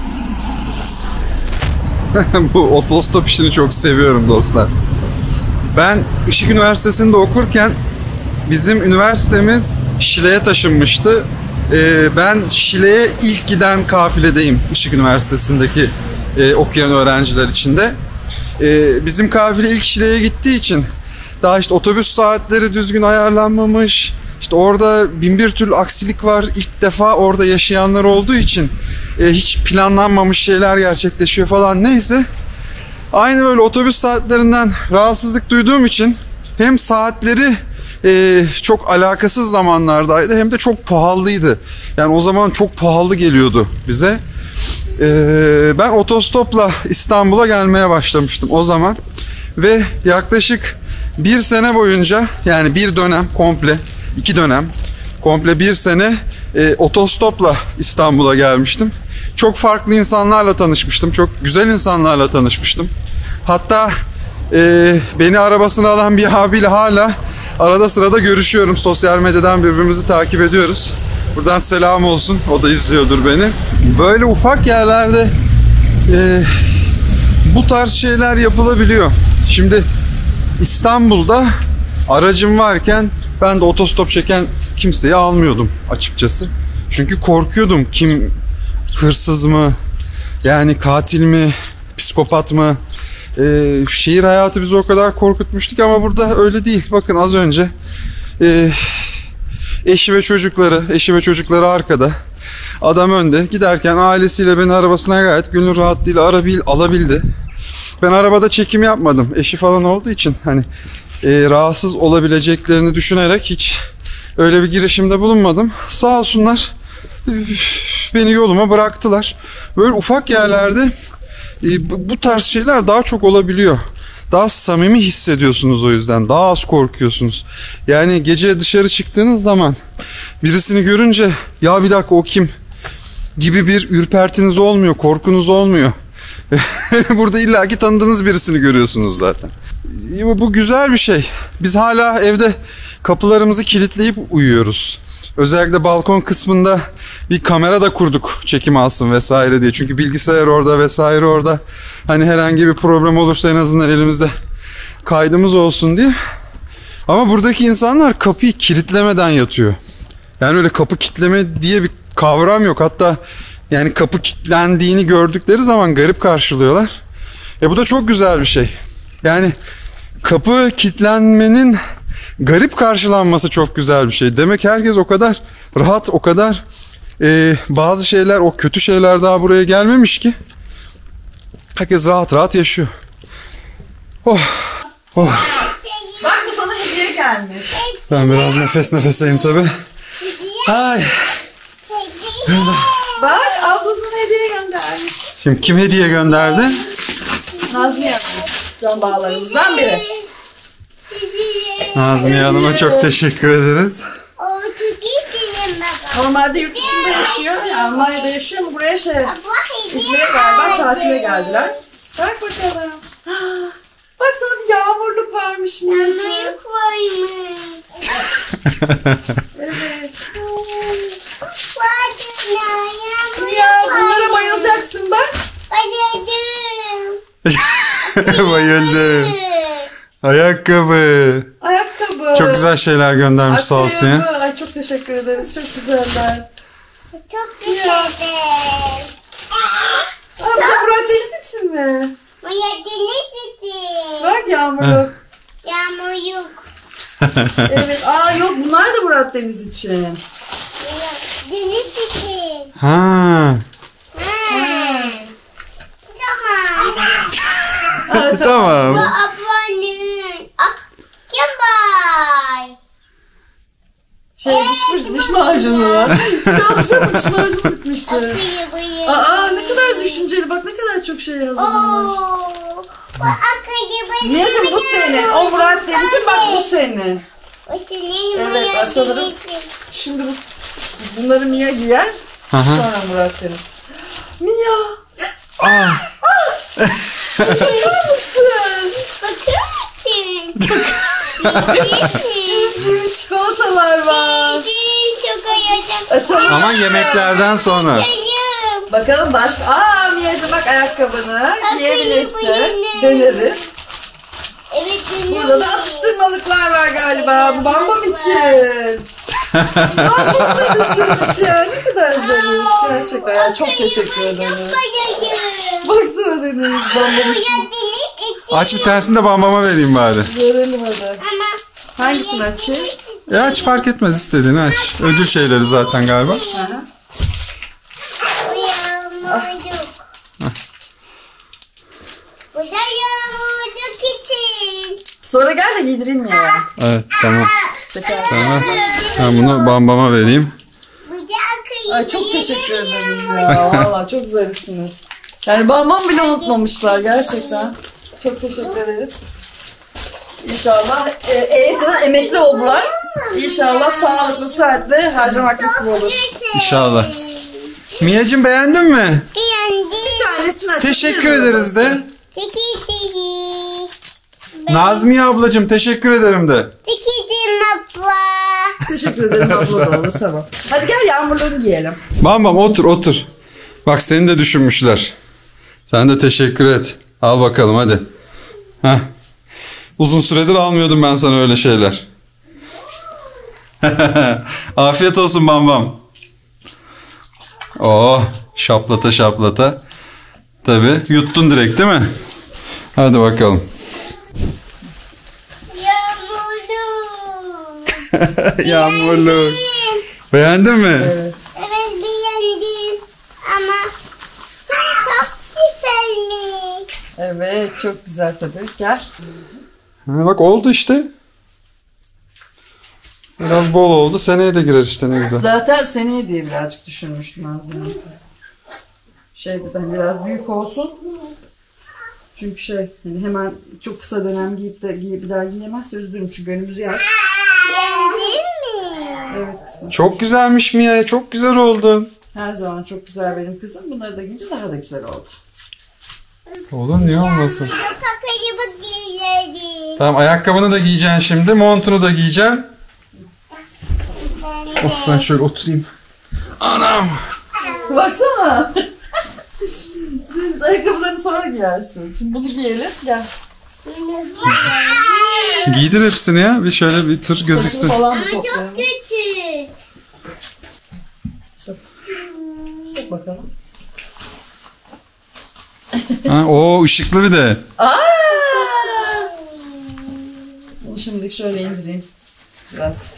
Speaker 1: Bu otostop işini çok seviyorum dostlar. Ben Işık Üniversitesi'nde okurken bizim üniversitemiz Şile'ye taşınmıştı. Ee, ben Şile'ye ilk giden kafiledeyim Işık Üniversitesi'ndeki e, okuyan öğrenciler içinde. Ee, bizim kafile ilk Şile'ye gittiği için daha işte otobüs saatleri düzgün ayarlanmamış. İşte orada bin bir türlü aksilik var. İlk defa orada yaşayanlar olduğu için e, hiç planlanmamış şeyler gerçekleşiyor falan, neyse. Aynı böyle otobüs saatlerinden rahatsızlık duyduğum için hem saatleri e, çok alakasız zamanlardaydı hem de çok pahalıydı. Yani o zaman çok pahalı geliyordu bize. E, ben otostopla İstanbul'a gelmeye başlamıştım o zaman. Ve yaklaşık bir sene boyunca, yani bir dönem komple, iki dönem komple bir sene e, otostopla İstanbul'a gelmiştim. Çok farklı insanlarla tanışmıştım. Çok güzel insanlarla tanışmıştım. Hatta e, beni arabasına alan bir abiyle hala arada sırada görüşüyorum. Sosyal medyadan birbirimizi takip ediyoruz. Buradan selam olsun. O da izliyordur beni. Böyle ufak yerlerde e, bu tarz şeyler yapılabiliyor. Şimdi İstanbul'da aracım varken ben de otostop çeken kimseyi almıyordum açıkçası. Çünkü korkuyordum. Kim, hırsız mı? Yani katil mi? Psikopat mı? Ee, şehir hayatı bizi o kadar korkutmuştuk ama burada öyle değil. Bakın az önce e, eşi ve çocukları, eşi ve çocukları arkada. Adam önde. Giderken ailesiyle beni arabasına gayet gönül rahatlığıyla arabil, alabildi. Ben arabada çekim yapmadım. Eşi falan olduğu için hani e, rahatsız olabileceklerini düşünerek hiç öyle bir girişimde bulunmadım. Sağ olsunlar beni yoluma bıraktılar. Böyle ufak yerlerde e, bu tarz şeyler daha çok olabiliyor. Daha samimi hissediyorsunuz o yüzden. Daha az korkuyorsunuz. Yani gece dışarı çıktığınız zaman birisini görünce ya bir dakika o kim gibi bir ürpertiniz olmuyor, korkunuz olmuyor. Burada illaki tanıdığınız birisini görüyorsunuz zaten. Bu güzel bir şey. Biz hala evde kapılarımızı kilitleyip uyuyoruz. Özellikle balkon kısmında bir kamera da kurduk, çekim alsın vesaire diye. Çünkü bilgisayar orada vesaire orada. Hani herhangi bir problem olursa en azından elimizde kaydımız olsun diye. Ama buradaki insanlar kapıyı kilitlemeden yatıyor. Yani öyle kapı kilitleme diye bir kavram yok. Hatta yani kapı kilitlendiğini gördükleri zaman garip karşılıyorlar. E bu da çok güzel bir şey. Yani kapı kilitlenmenin garip karşılanması çok güzel bir şey. Demek herkes o kadar rahat, o kadar e, bazı şeyler, o kötü şeyler daha buraya gelmemiş ki. Herkes rahat rahat yaşıyor. Oh, oh.
Speaker 2: Bak bu sana hediye gelmiş.
Speaker 1: Ben biraz nefes nefeseyim tabii. Ay.
Speaker 2: Bak ablasına hediye göndermiş.
Speaker 1: Şimdi kim hediye gönderdi?
Speaker 2: Nazmiye Hanım. Can bağlarımızdan biri.
Speaker 1: Nazmiye Hanım'a çok teşekkür ederiz.
Speaker 3: O çok iyi film baba.
Speaker 2: Normalde yurt dışında yaşıyor. Yani Almanya'da yaşıyor ama buraya şey
Speaker 3: Bu hediye
Speaker 2: İzmir'e galiba tatile geldiler. Bak bakalım. Bak sana bir yağmurluk varmış Miyacığım.
Speaker 3: Anne koymuş.
Speaker 2: Evet.
Speaker 3: Ya
Speaker 2: Ya bunlara bayılacaksın bak.
Speaker 3: Bayıldım.
Speaker 1: Bayıldım. Ayakkabı.
Speaker 2: Ayakkabı.
Speaker 1: Çok güzel şeyler göndermiş sağ olsun ya.
Speaker 2: Ayakkabı. Ay çok teşekkür ederiz. Çok güzeller.
Speaker 3: Çok güzeldi.
Speaker 2: Aa, bu da Murat Deniz için mi?
Speaker 3: Bu yediniz için.
Speaker 2: Bak yağmurluk.
Speaker 3: Yağmur yok.
Speaker 2: Evet. Aa yok bunlar da Murat Deniz için.
Speaker 3: Yok. Deniz için.
Speaker 1: Ha.
Speaker 3: Ha. Tamam.
Speaker 2: Aa,
Speaker 3: Bu
Speaker 1: Tamam.
Speaker 3: ablanın. Ah, kim bay?
Speaker 2: Şey düşmüş diş macunu. Yapmışlar diş macunu bitmişti.
Speaker 3: Bıyı bıyı.
Speaker 2: Aa ne kadar düşünceli. Bak ne kadar çok şey yazılmış.
Speaker 3: Oo. Bu akıllı bıyı.
Speaker 2: Niyacım bu senin. O Murat Deniz'in bak bu senin.
Speaker 3: O senin
Speaker 2: Evet,
Speaker 3: Murat
Speaker 2: sanırım.
Speaker 3: Deniz'in.
Speaker 2: Şimdi bu, bunları Mia giyer.
Speaker 1: Hı hı.
Speaker 2: Sonra Murat Deniz. Mia.
Speaker 1: Aa.
Speaker 2: Bakar mısın?
Speaker 3: Bakar mısın?
Speaker 2: Civciv çikolatalar var.
Speaker 3: Çok ayacağım.
Speaker 2: Açalım.
Speaker 1: Ama yemeklerden sonra.
Speaker 3: Ayım.
Speaker 2: Bakalım başka. Aa Miyacığım bak ayakkabını giyebilirsin.
Speaker 3: bu yeni.
Speaker 2: Deneriz.
Speaker 3: Evet.
Speaker 2: Burada da atıştırmalıklar var galiba. Bu Bambam için. Bambam da düşünmüş ya. Ne kadar güzel. Gerçekten ya. Çok teşekkür ederim.
Speaker 3: Ayacağım.
Speaker 2: Baksana Deniz Bambam için.
Speaker 1: Aç bir tanesini de Bambam'a vereyim bari.
Speaker 2: Görelim hadi.
Speaker 3: Ama
Speaker 2: Hangisini açayım?
Speaker 1: E aç fark etmez istediğini aç. Ödül şeyleri zaten galiba.
Speaker 2: Aha.
Speaker 3: yağmurluk. Bu da yağmurluk için.
Speaker 2: Sonra gel de giydireyim ya.
Speaker 1: Evet tamam.
Speaker 2: Şeker.
Speaker 1: Tamam. Ben bunu Bambam'a vereyim.
Speaker 3: Bu da akıyor.
Speaker 2: Ay çok teşekkür ederiz ya. Valla çok zarifsiniz. Yani Bambam bile unutmamışlar gerçekten. Çok teşekkür ederiz. İnşallah e, eğitimden emekli oldular. İnşallah sağlıklı, sıhhatli harcamak nasip olur.
Speaker 1: İnşallah. Miyacığım beğendin mi?
Speaker 3: Beğendim.
Speaker 2: Bir tanesini açabilir
Speaker 1: Teşekkür
Speaker 2: miyim?
Speaker 1: ederiz de.
Speaker 3: Teşekkür ederim.
Speaker 1: Nazmiye ablacığım teşekkür ederim de.
Speaker 3: Teşekkür ederim abla.
Speaker 2: Teşekkür ederim abla da olur tamam. Hadi gel yağmurlarını giyelim.
Speaker 1: Bambam otur otur. Bak seni de düşünmüşler. Sen de teşekkür et. Al bakalım hadi. Heh. Uzun süredir almıyordum ben sana öyle şeyler. Afiyet olsun Bambam. Oh şaplata şaplata. Tabii yuttun direkt değil mi? Hadi bakalım.
Speaker 3: Yağmurluk.
Speaker 1: Yağmurlu. Beğendin mi?
Speaker 2: Evet.
Speaker 3: Evet beğendim. Ama çok güzelmiş.
Speaker 2: Evet çok güzel tabii. Gel.
Speaker 1: Ha, bak oldu işte. Biraz bol oldu. Seneye de girer işte ne güzel.
Speaker 2: Zaten seneye diye birazcık düşünmüştüm aslında. Şey hani biraz büyük olsun. Çünkü şey hani hemen çok kısa dönem giyip de giyip bir daha giyemezse üzülürüm çünkü önümüz yaş.
Speaker 3: Beğendin mi?
Speaker 2: Evet kızım.
Speaker 1: Çok güzelmiş Mia. Çok güzel oldun.
Speaker 2: Her zaman çok güzel benim kızım. Bunları da giyince daha da güzel oldu.
Speaker 1: Oğlum niye olmasın?
Speaker 3: Çok akıllı giyerdim.
Speaker 1: Tamam ayakkabını da giyeceksin şimdi. Montunu da giyeceksin. Of ben şöyle oturayım. Anam.
Speaker 2: Baksana. Biz ayakkabılarını sonra giyersin. Şimdi bunu giyelim. Gel.
Speaker 1: Giydir hepsini ya. Bir şöyle bir tur gözüksün.
Speaker 2: Saçını falan da
Speaker 3: Çok
Speaker 2: toplayalım.
Speaker 3: küçük.
Speaker 2: Sok bakalım.
Speaker 1: Ha, o ışıklı bir de.
Speaker 2: Aa! Bunu şimdilik şöyle indireyim. Biraz.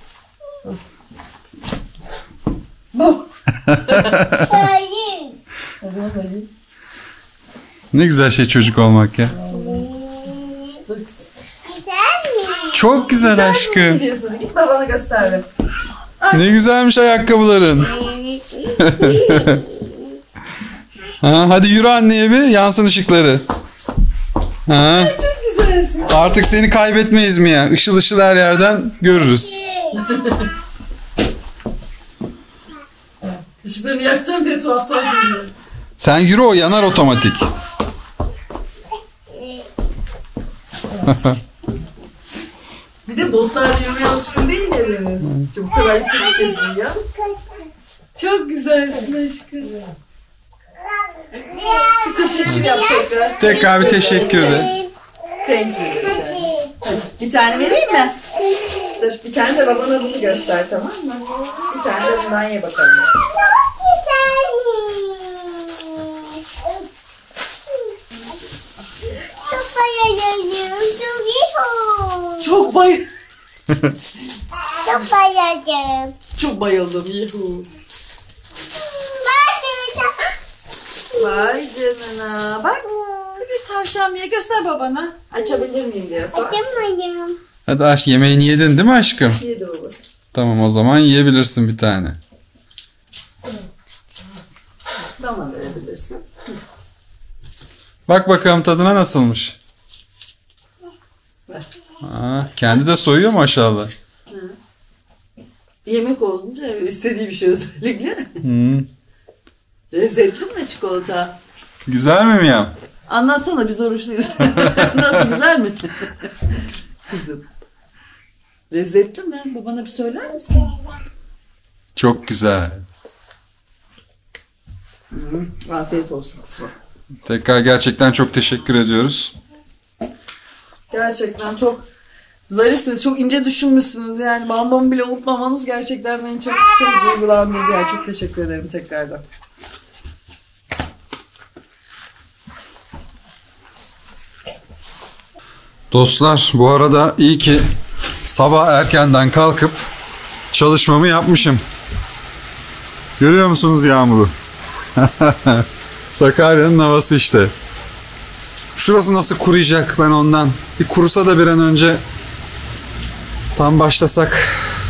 Speaker 2: Bu.
Speaker 3: Hayır.
Speaker 2: Hadi onu da giy.
Speaker 1: Ne güzel şey çocuk olmak ya.
Speaker 2: Dur kız.
Speaker 3: Güzel mi?
Speaker 1: Çok güzel aşkım.
Speaker 2: Gidiyorsun. Git babana göster be.
Speaker 1: Ne güzelmiş ayakkabıların. Ha, hadi yürü anneye bir yansın ışıkları. Ha,
Speaker 2: Çok güzelsin.
Speaker 1: artık seni kaybetmeyiz mi ya? Işıl ışıl her yerden görürüz.
Speaker 2: Işıklarını yakacağım diye tuhaf tuhaf geliyor.
Speaker 1: Sen yürü o yanar otomatik.
Speaker 2: Bir de bulutlarla yürümeye alışkın değil mi Deniz? Çünkü bu kadar yüksek bir kesim ya. Çok güzelsin aşkım. Bir teşekkür yap tekrar.
Speaker 1: Tekrar bir teşekkür ederim.
Speaker 2: Thank you. Bir tane vereyim mi? Dur bir tane de babana bunu göster tamam mı? Bir tane de bundan ye bakalım.
Speaker 3: Çok bayıldım. Çok iyi.
Speaker 2: Çok bay
Speaker 3: Çok bayıldım.
Speaker 2: çok bayıldım. Yuhu. Vay canına. Bak bir tavşan diye göster babana. Açabilir miyim diye sor.
Speaker 3: Açamadım.
Speaker 1: Hadi aşk yemeğini yedin değil mi aşkım?
Speaker 2: Yedi babası.
Speaker 1: Tamam o zaman yiyebilirsin bir tane.
Speaker 2: Tamam verebilirsin.
Speaker 1: Bak bakalım tadına nasılmış.
Speaker 2: Ver.
Speaker 1: Aa, kendi de soyuyor maşallah.
Speaker 2: Yemek olunca istediği bir şey özellikle.
Speaker 1: Hmm.
Speaker 2: Lezzetli mi çikolata?
Speaker 1: Güzel mi Miyam?
Speaker 2: Anlatsana biz oruçluyuz. Nasıl güzel mi? Kızım. Lezzetli mi? Babana bir söyler misin?
Speaker 1: Çok güzel.
Speaker 2: Hı, afiyet olsun kızım.
Speaker 1: Tekrar gerçekten çok teşekkür ediyoruz.
Speaker 2: Gerçekten çok zarifsiniz, çok ince düşünmüşsünüz yani. Bambamı bile unutmamanız gerçekten beni çok şey duygulandırdı yani. Çok teşekkür ederim tekrardan.
Speaker 1: Dostlar, bu arada iyi ki sabah erkenden kalkıp çalışmamı yapmışım. Görüyor musunuz yağmuru? Sakarya'nın havası işte. Şurası nasıl kuruyacak, ben ondan. Bir kurusa da bir an önce tam başlasak.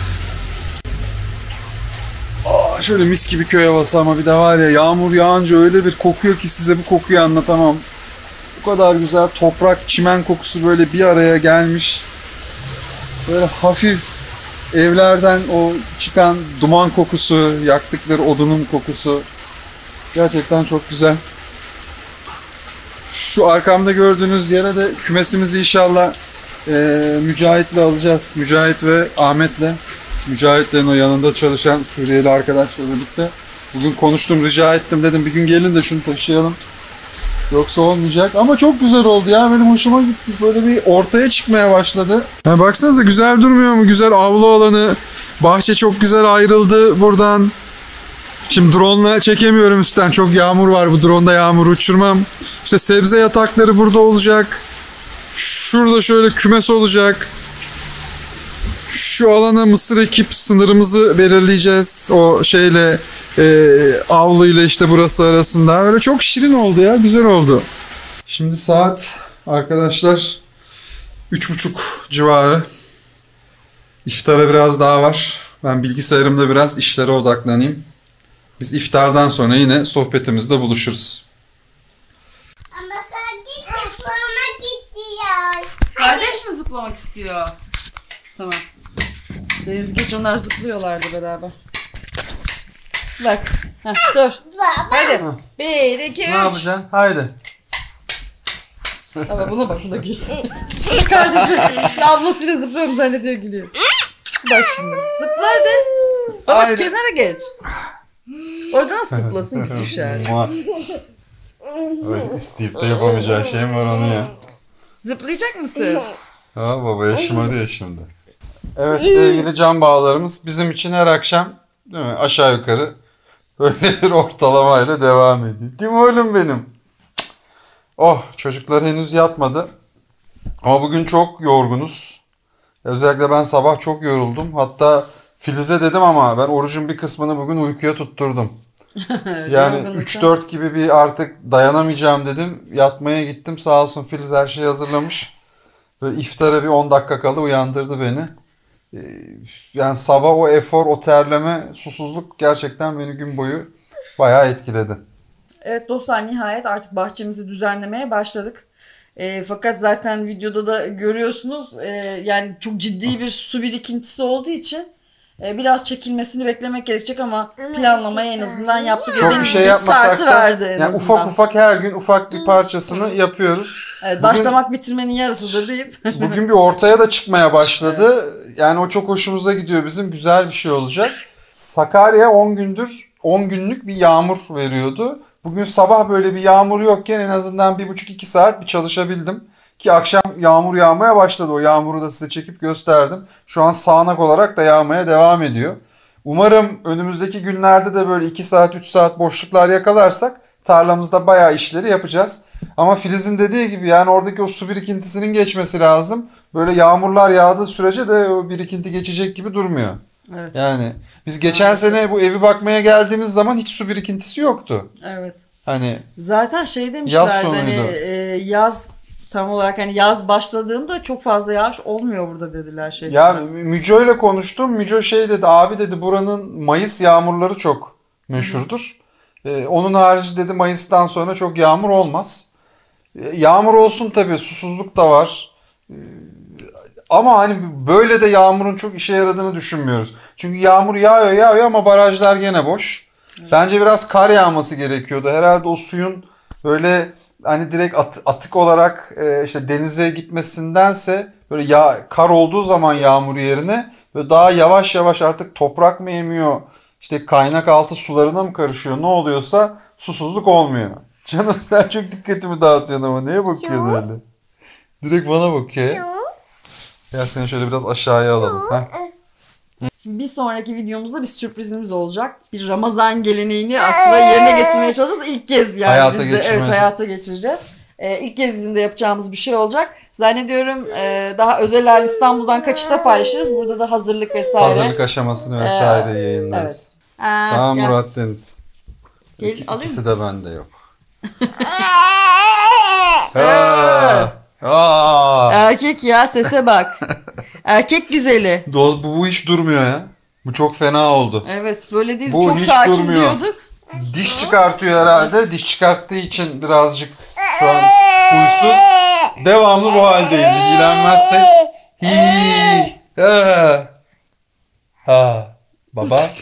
Speaker 1: Aa, şöyle mis gibi köy havası ama bir de var ya, yağmur yağınca öyle bir kokuyor ki size bu kokuyu anlatamam. Bu kadar güzel toprak, çimen kokusu böyle bir araya gelmiş. Böyle hafif evlerden o çıkan duman kokusu, yaktıkları odunun kokusu. Gerçekten çok güzel. Şu arkamda gördüğünüz yere de kümesimizi inşallah e, Mücahit'le alacağız. Mücahit ve Ahmet'le. Mücahit'lerin o yanında çalışan Suriyeli arkadaşla birlikte. Bugün konuştum, rica ettim, dedim bir gün gelin de şunu taşıyalım. Yoksa olmayacak. Ama çok güzel oldu ya. Benim hoşuma gitti. Böyle bir ortaya çıkmaya başladı. Ya baksanıza, güzel durmuyor mu? Güzel avlu alanı. Bahçe çok güzel ayrıldı buradan. Şimdi drone'la çekemiyorum üstten. Çok yağmur var. Bu drone'da yağmuru uçurmam. İşte sebze yatakları burada olacak. Şurada şöyle kümes olacak. Şu alana mısır ekip sınırımızı belirleyeceğiz. O şeyle e, avluyla işte burası arasında. Öyle çok şirin oldu ya. Güzel oldu. Şimdi saat arkadaşlar üç buçuk civarı. İftara biraz daha var. Ben bilgisayarımda biraz işlere odaklanayım. Biz iftardan sonra yine sohbetimizde buluşuruz.
Speaker 3: Ama sadece zıplamak istiyor.
Speaker 2: Kardeş mi zıplamak istiyor? Tamam. Deniz geç, onlar zıplıyorlardı beraber. Bak. Heh, dur. Hadi. Bir, iki, üç.
Speaker 1: Ne yapacaksın? Haydi.
Speaker 2: Ama buna bak, buna gül. Kardeşim. Ablasıyla zıplıyorum zannediyor, gülüyor. Bak şimdi. Zıpla hadi. Babası
Speaker 1: Haydi.
Speaker 2: kenara geç. Orada nasıl zıplasın ki düşer.
Speaker 1: Evet, isteyip de yapamayacağı şey mi var onu ya?
Speaker 2: Zıplayacak mısın?
Speaker 1: Ha baba, yaşım arıyor şimdi. Evet sevgili can bağlarımız, bizim için her akşam değil mi, aşağı yukarı böyle bir ortalamayla devam ediyor. Değil mi oğlum benim? Oh, çocuklar henüz yatmadı. Ama bugün çok yorgunuz. Özellikle ben sabah çok yoruldum. Hatta Filiz'e dedim ama ben orucun bir kısmını bugün uykuya tutturdum. Yani üç dört gibi bir artık dayanamayacağım dedim. Yatmaya gittim, sağ olsun Filiz her şeyi hazırlamış. Böyle iftara bir on dakika kala uyandırdı beni. Yani sabah o efor, o terleme, susuzluk gerçekten beni gün boyu bayağı etkiledi.
Speaker 2: Evet dostlar, nihayet artık bahçemizi düzenlemeye başladık. E, fakat zaten videoda da görüyorsunuz e, yani çok ciddi bir su birikintisi olduğu için e, biraz çekilmesini beklemek gerekecek ama planlamayı en azından yaptık.
Speaker 1: Çok bir şey yapmasak da
Speaker 2: verdi en
Speaker 1: yani
Speaker 2: azından.
Speaker 1: ufak ufak her gün ufak bir parçasını yapıyoruz.
Speaker 2: Evet,
Speaker 1: Bugün,
Speaker 2: başlamak bitirmenin yarısıdır deyip.
Speaker 1: bugün bir ortaya da çıkmaya başladı. Yani o çok hoşumuza gidiyor bizim. Güzel bir şey olacak. Sakarya on gündür on günlük bir yağmur veriyordu. Bugün sabah böyle bir yağmur yokken en azından bir buçuk iki saat bir çalışabildim. Ki akşam yağmur yağmaya başladı. O yağmuru da size çekip gösterdim. Şu an sağanak olarak da yağmaya devam ediyor. Umarım önümüzdeki günlerde de böyle iki saat üç saat boşluklar yakalarsak tarlamızda bayağı işleri yapacağız. Ama Filiz'in dediği gibi yani oradaki o su birikintisinin geçmesi lazım. Böyle yağmurlar yağdığı sürece de o birikinti geçecek gibi durmuyor.
Speaker 2: Evet.
Speaker 1: Yani biz geçen sene bu evi bakmaya geldiğimiz zaman hiç su birikintisi yoktu.
Speaker 2: Evet.
Speaker 1: Hani
Speaker 2: zaten şey
Speaker 1: yaz
Speaker 2: demişlerdi
Speaker 1: sonuydu.
Speaker 2: hani e, yaz tam olarak hani yaz başladığında çok fazla yağış olmuyor burada dediler şey.
Speaker 1: Ya Müco ile konuştum. Müco şey dedi, abi dedi buranın Mayıs yağmurları çok meşhurdur. Ee, onun harici dedi Mayıs'tan sonra çok yağmur olmaz. Ee, yağmur olsun tabii, susuzluk da var. Ee, ama hani böyle de yağmurun çok işe yaradığını düşünmüyoruz. Çünkü yağmur yağıyor yağıyor ama barajlar gene boş. Evet. Bence biraz kar yağması gerekiyordu. Herhalde o suyun böyle hani direkt at, atık olarak e, işte denize gitmesindense böyle ya kar olduğu zaman yağmur yerine böyle daha yavaş yavaş artık toprak mı emiyor? İşte kaynak altı sularına mı karışıyor? Ne oluyorsa susuzluk olmuyor. Canım sen çok dikkatimi dağıtıyorsun ama neye bakıyorsun öyle? Direkt bana bakıyor. Ya seni şöyle biraz aşağıya alalım. Heh.
Speaker 2: Şimdi bir sonraki videomuzda bir sürprizimiz olacak. Bir Ramazan geleneğini aslında yerine getirmeye çalışacağız. İlk kez yani
Speaker 1: Hayata
Speaker 2: biz de evet,
Speaker 1: geçirmeye-
Speaker 2: hayata geçireceğiz. Ee, ilk kez bizim de yapacağımız bir şey olacak. Zannediyorum e, daha özel hali İstanbul'dan kaçışta paylaşırız. Burada da hazırlık vesaire.
Speaker 1: Hazırlık aşamasını vesaire yayınlarız.
Speaker 2: Evet. Aa,
Speaker 1: Tamam
Speaker 2: gel.
Speaker 1: Murat Deniz.
Speaker 2: Gel,
Speaker 1: İki-
Speaker 2: alayım
Speaker 1: İkisi
Speaker 2: mı?
Speaker 1: de bende yok. Aa, aa.
Speaker 2: Erkek ya sese bak. Erkek güzeli.
Speaker 1: Do- bu, bu hiç durmuyor ya. Bu çok fena oldu.
Speaker 2: Evet böyle değil.
Speaker 1: Bu
Speaker 2: Çok
Speaker 1: hiç
Speaker 2: sakin
Speaker 1: durmuyor.
Speaker 2: diyorduk.
Speaker 1: Diş çıkartıyor herhalde. Diş çıkarttığı için birazcık şu an huysuz. Devamlı bu haldeyiz. İlgilenmezsek. Hi. Ha. Ha. Baba.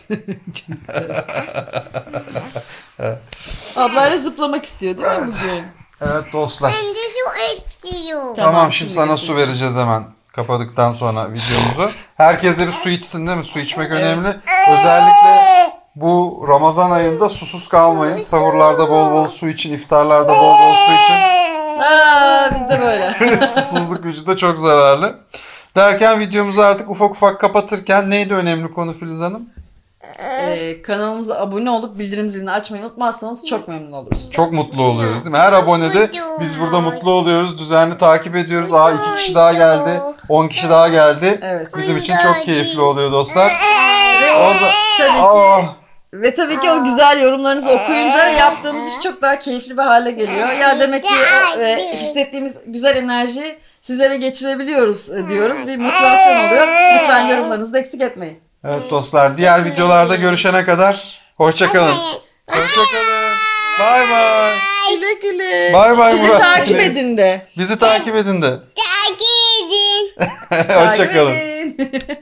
Speaker 2: Ablayla zıplamak istiyor değil mi bugün?
Speaker 1: Evet dostlar.
Speaker 3: Ben de su istiyorum.
Speaker 1: Tamam,
Speaker 2: Tamam,
Speaker 1: şimdi
Speaker 2: şimdi
Speaker 1: sana
Speaker 2: getireyim.
Speaker 1: su vereceğiz hemen. Kapadıktan sonra videomuzu. Herkes de bir su içsin değil mi? Su içmek önemli. Özellikle bu Ramazan ayında susuz kalmayın. Sahurlarda bol bol su için, iftarlarda bol bol su için.
Speaker 2: Aa, biz de böyle.
Speaker 1: Susuzluk vücuda çok zararlı. Derken videomuzu artık ufak ufak kapatırken neydi önemli konu Filiz Hanım?
Speaker 2: Ee, kanalımıza abone olup bildirim zilini açmayı unutmazsanız çok memnun oluruz.
Speaker 1: Çok mutlu oluyoruz değil mi? Her abonede biz burada mutlu oluyoruz. Düzenli takip ediyoruz. Aa iki kişi daha geldi. on kişi daha geldi.
Speaker 2: Evet.
Speaker 1: Bizim için çok keyifli oluyor dostlar.
Speaker 2: Ve
Speaker 1: O zaman...
Speaker 2: tabii ki
Speaker 1: Aa,
Speaker 2: ve tabii ki o güzel yorumlarınızı okuyunca yaptığımız iş çok daha keyifli bir hale geliyor. Ya demek ki o, e, hissettiğimiz güzel enerji sizlere geçirebiliyoruz e, diyoruz. Bir motivasyon oluyor. Lütfen yorumlarınızı da eksik etmeyin.
Speaker 1: evet dostlar, diğer videolarda görüşene kadar hoşça kalın. Hoşça kalın. Bay bay.
Speaker 2: Güle güle.
Speaker 1: Bay bay
Speaker 2: Bizi
Speaker 1: Murat.
Speaker 2: takip edin de.
Speaker 1: Bizi takip edin de.
Speaker 3: Takip edin.
Speaker 1: Hoşça
Speaker 2: Takip
Speaker 1: kalın.
Speaker 2: edin.